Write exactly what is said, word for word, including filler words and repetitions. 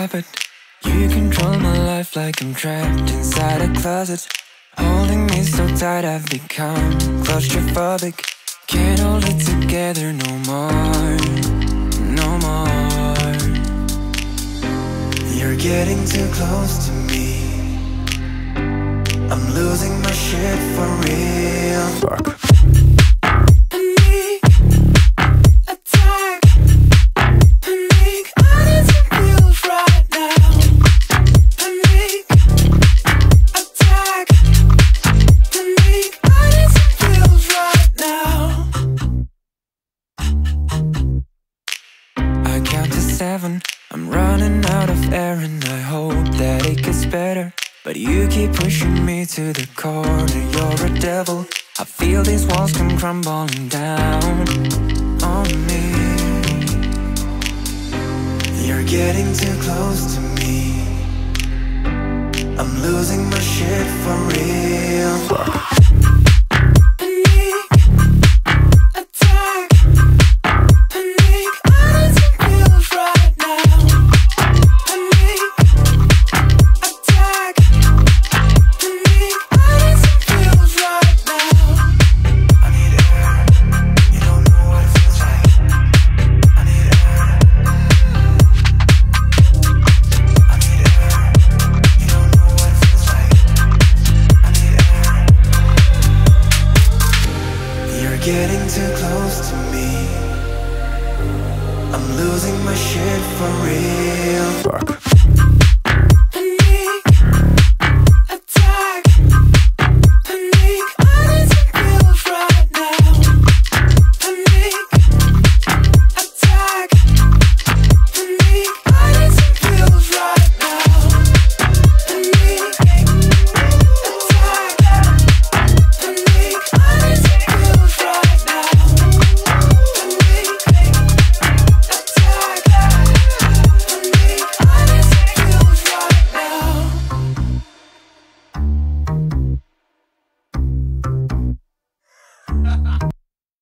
habit. You control my life like I'm trapped inside a closet, holding me so tight I've become claustrophobic. Can't hold it together no more, no more. You're getting too close to me. I'm losing my shit for real. Fuck. Seven. I'm running out of air and I hope that it gets better, but you keep pushing me to the corner. You're a devil. I feel these walls come crumbling down on me. You're getting too close to me. I'm losing my shit for real. Fuck. Getting too close to me. I'm losing my shit for real. Fuck.